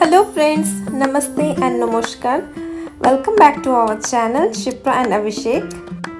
Hello friends, Namaste and Namaskar. Welcome back to our channel Shipra and Abhishek.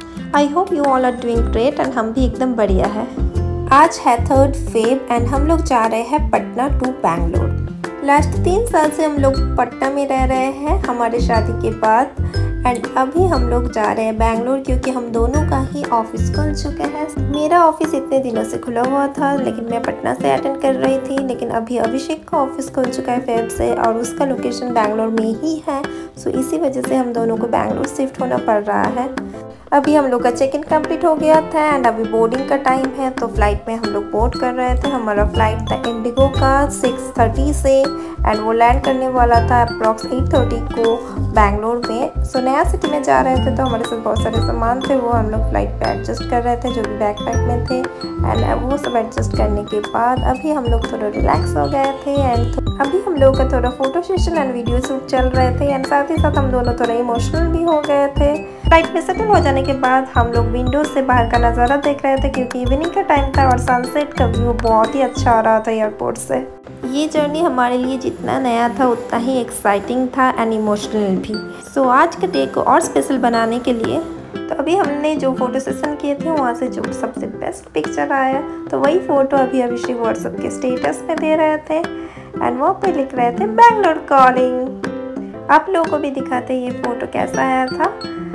I hope you all are doing great and हम भी एकदम बढ़िया है। आज है 3 फेब एंड हम लोग जा रहे हैं पटना टू बैंगलोर। लास्ट 3 साल से हम लोग पटना में रह रहे हैं हमारे शादी के बाद एंड अभी हम लोग जा रहे हैं बैंगलोर क्योंकि हम दोनों का ही ऑफिस खुल चुका है। मेरा ऑफिस इतने दिनों से खुला हुआ था लेकिन मैं पटना से अटेंड कर रही थी, लेकिन अभी अभिषेक का ऑफिस खुल चुका है फेब से और उसका लोकेशन बैंगलोर में ही है। सो इसी वजह से हम दोनों को बैंगलोर शिफ्ट होना पड़ रहा है। अभी हम लोग का चेक इन कम्प्लीट हो गया था एंड अभी बोर्डिंग का टाइम है, तो फ्लाइट में हम लोग बोर्ड कर रहे थे। हमारा फ्लाइट था इंडिगो का 6:30 से एंड वो लैंड करने वाला था अप्रॉक्स 8:30 को बैंगलोर में। सो नया सिटी में जा रहे थे तो हमारे साथ बहुत सारे सामान थे, वो हम लोग फ्लाइट पे एडजस्ट कर रहे थे जो भी बैकपैक में थे एंड वो सब एडजस्ट करने के बाद अभी हम लोग थोड़ा रिलैक्स हो गए थे एंड अभी हम लोग का थोड़ा photo session and video shoot चल रहे थे एंड साथ ही साथ हम दोनों थोड़ा इमोशनल भी हो गए थे। फ्लाइट में सेटल हो जाने के बाद हम लोग विंडो से बाहर का नज़ारा देख रहे थे क्योंकि इवनिंग का टाइम था और सनसेट का व्यू बहुत ही अच्छा आ रहा था एयरपोर्ट से। ये जर्नी हमारे लिए जितना नया था उतना ही एक्साइटिंग था एंड इमोशनल भी। सो आज के डे को और स्पेशल बनाने के लिए तो अभी हमने जो फोटो सेशन किए थे वहाँ से जो सबसे बेस्ट पिक्चर आया तो वही फ़ोटो अभी अभिषेक व्हाट्सएप के स्टेटस में दे रहे थे एंड वहाँ पे लिख रहे थे बैंगलोर कॉलिंग। आप लोगों को भी दिखाते ये फ़ोटो कैसा आया था,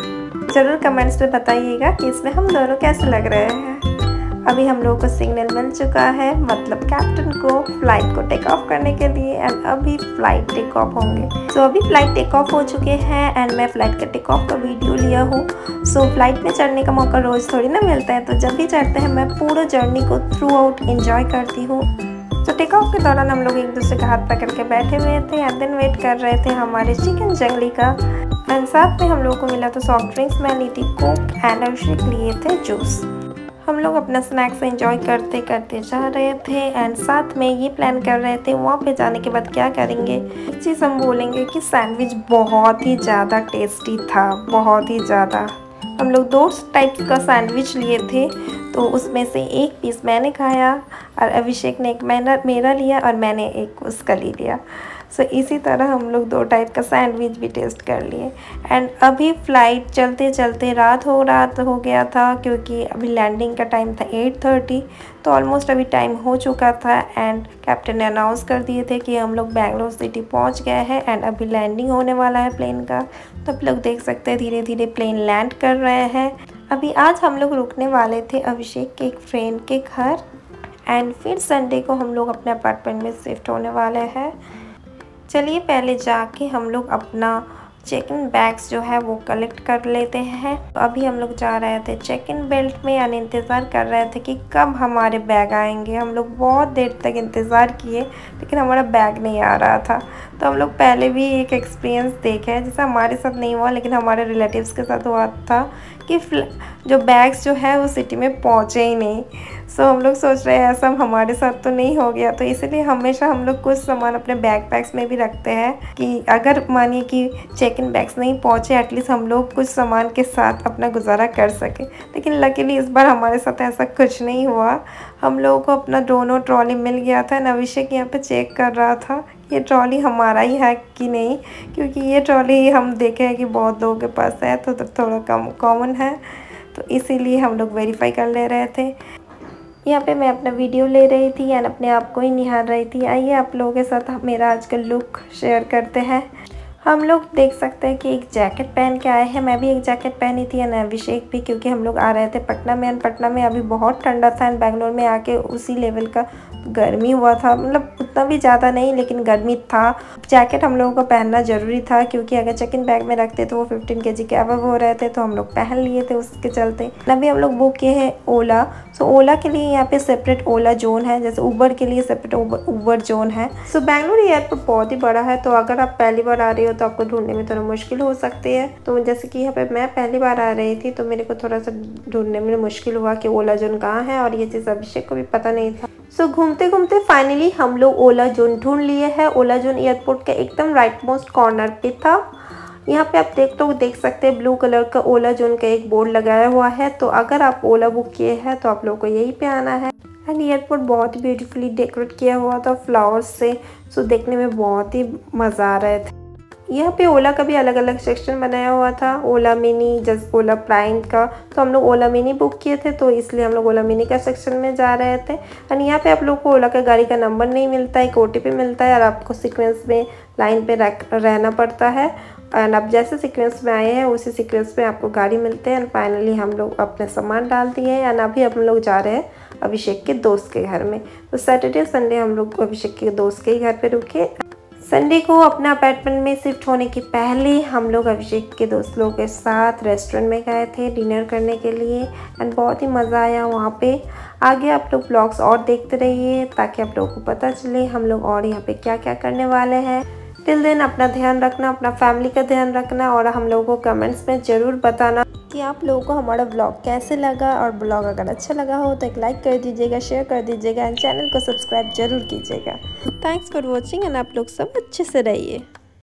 ज़रूर कमेंट्स में बताइएगा कि इसमें हम दोनों कैसे लग रहे हैं। अभी हम लोगों को सिग्नल मिल चुका है, मतलब कैप्टन को फ्लाइट को टेक ऑफ करने के लिए एंड अभी फ्लाइट टेक ऑफ होंगे। सो अभी फ्लाइट टेक ऑफ हो चुके हैं एंड मैं फ्लाइट का टेक ऑफ का वीडियो लिया हूँ। सो फ्लाइट में चढ़ने का मौका रोज़ थोड़ी ना मिलता है, तो जब भी चढ़ते हैं मैं पूरा जर्नी को थ्रू आउट इंजॉय करती हूँ। तो टेक ऑफ के दौरान हम लोग एक दूसरे का हाथ पकड़ के बैठे हुए थे एंड देन वेट कर रहे थे हमारे चिकन जंगली का एंड साथ में हम लोगों को मिला तो सॉफ्ट ड्रिंक्स, मैं ली थी कोक एंड अभिषेक लिए थे जूस। हम लोग अपना स्नैक्स एंजॉय करते करते जा रहे थे एंड साथ में ये प्लान कर रहे थे वहाँ पे जाने के बाद क्या करेंगे। एक चीज़ हम बोलेंगे कि सैंडविच बहुत ही ज़्यादा टेस्टी था, बहुत ही ज़्यादा। हम लोग 2 टाइप्स का सैंडविच लिए थे, तो उसमें से एक पीस मैंने खाया और अभिषेक ने एक मेरा लिया और मैंने एक उसका ले लिया। सो इसी तरह हम लोग 2 टाइप का सैंडविच भी टेस्ट कर लिए एंड अभी फ़्लाइट चलते चलते रात हो गया था क्योंकि अभी लैंडिंग का टाइम था 8:30, तो ऑलमोस्ट अभी टाइम हो चुका था एंड कैप्टन ने अनाउंस कर दिए थे कि हम लोग बैंगलोर सिटी पहुंच गए हैं एंड अभी लैंडिंग होने वाला है प्लेन का। तो आप लोग देख सकते हैं धीरे धीरे प्लेन लैंड कर रहे हैं। अभी आज हम लोग रुकने वाले थे अभिषेक के एक फ्रेंड के घर एंड फिर संडे को हम लोग अपने अपार्टमेंट में शिफ्ट होने वाले हैं। चलिए पहले जाके हम लोग अपना चेक इन बैग्स जो है वो कलेक्ट कर लेते हैं। तो अभी हम लोग जा रहे थे चेक इन बेल्ट में एंड इंतज़ार कर रहे थे कि कब हमारे बैग आएंगे। हम लोग बहुत देर तक इंतज़ार किए लेकिन हमारा बैग नहीं आ रहा था। तो हम लोग पहले भी एक एक्सपीरियंस देखे हैं, जैसा हमारे साथ नहीं हुआ लेकिन हमारे रिलेटिव्स के साथ हुआ था कि जो बैग्स जो है वो सिटी में पहुँचे ही नहीं। सो हम लोग सोच रहे हैं ऐसा हमारे साथ तो नहीं हो गया, तो इसलिए हमेशा हम लोग कुछ सामान अपने बैकपैक्स में भी रखते हैं कि अगर मानिए कि चेक इन बैग्स नहीं पहुँचे एटलीस्ट हम लोग कुछ सामान के साथ अपना गुजारा कर सके। लेकिन लकीली इस बार हमारे साथ ऐसा कुछ नहीं हुआ। हम लोगों को अपना दोनों ट्रॉली मिल गया था। अभिषेक यहाँ पे चेक कर रहा था ये ट्रॉली हमारा ही है कि नहीं, क्योंकि ये ट्रॉली हम देखे हैं कि बहुत लोगों के पास है तो थोड़ा कम कॉमन है, तो इसीलिए हम लोग वेरीफाई कर ले रहे थे। यहाँ पे मैं अपना वीडियो ले रही थी एंड अपने आप को ही निहार रही थी। आइए आप लोगों के साथ मेरा आज का लुक शेयर करते हैं। हम लोग देख सकते हैं कि एक जैकेट पहन के आए हैं, मैं भी एक जैकेट पहनी थी एंड अभिषेक भी, क्योंकि हम लोग आ रहे थे पटना में एंड पटना में अभी बहुत ठंडा था एंड बैंगलोर में आके उसी लेवल का गर्मी हुआ था, मतलब उतना भी ज़्यादा नहीं लेकिन गर्मी था। जैकेट हम लोगों को पहनना ज़रूरी था क्योंकि अगर चेक इन बैग में रखते तो वो 15 kg के अबव हो रहे थे, तो हम लोग पहन लिए थे उसके चलते। अभी हम लोग बुक किए हैं ओला। सो ओला के लिए यहाँ पे सेपरेट ओला जोन है, जैसे उबर के लिए सेपरेट उबर जोन है। सो बैंगलोर एयरपोर्ट बहुत ही बड़ा है, तो अगर आप पहली बार आ रही हो तो आपको ढूंढने में थोड़ा मुश्किल हो सकती है। तो जैसे कि यहाँ पे मैं पहली बार आ रही थी तो मेरे को थोड़ा सा ढूंढने में मुश्किल हुआ कि ओला जोन कहाँ है, और ये चीज़ अभिषेक को भी पता नहीं था। सो घूमते घूमते फाइनली हम लोग ओला जोन ढूंढ लिए हैं। ओला जोन एयरपोर्ट के एकदम राइट मोस्ट कॉर्नर पे था। यहाँ पे आप देख सकते हैं ब्लू कलर का ओला जोन का एक बोर्ड लगाया हुआ है, तो अगर आप ओला बुक किए हैं तो आप लोगों को यहीं पे आना है। एंड एयरपोर्ट बहुत ब्यूटीफुली डेकोरेट किया हुआ था फ्लावर्स से, सो देखने में बहुत ही मज़ा आ रहे थे। यहाँ पे ओला का भी अलग अलग सेक्शन बनाया हुआ था, Ola mini, just Ola prime का। तो हम लोग ओला मिनी बुक किए थे, तो इसलिए हम लोग ओला मिनी का सेक्शन में जा रहे थे। और यहाँ पे आप लोग को ओला का गाड़ी का नंबर नहीं मिलता है, एक OTP मिलता है और आपको सीक्वेंस में लाइन पे रहना पड़ता है। एंड आप जैसे सीक्वेंस में आए हैं उसी सीक्वेंस में आपको गाड़ी मिलते हैं। एंड फाइनली हम लोग अपने सामान डाल दिए हैं। एंड अभी हम लोग जा रहे हैं अभिषेक के दोस्त के घर में। तो सैटरडे संडे हम लोग अभिषेक के दोस्त के घर पे रुके। संडे को अपना अपार्टमेंट में शिफ्ट होने के पहले हम लोग अभिषेक के दोस्त लोगों के साथ रेस्टोरेंट में गए थे डिनर करने के लिए। एंड बहुत ही मज़ा आया वहाँ पे। आगे आप लोग ब्लॉग्स और देखते रहिए ताकि आप लोगों को पता चले हम लोग और यहाँ पे क्या क्या करने वाले हैं। टिल देन अपना ध्यान रखना, अपना फैमिली का ध्यान रखना और हम लोगों को कमेंट्स में ज़रूर बताना कि आप लोगों को हमारा ब्लॉग कैसे लगा। और ब्लॉग अगर अच्छा लगा हो तो एक लाइक कर दीजिएगा, शेयर कर दीजिएगा एंड चैनल को सब्सक्राइब जरूर कीजिएगा। थैंक्स फॉर वॉचिंग एंड आप लोग सब अच्छे से रहिए।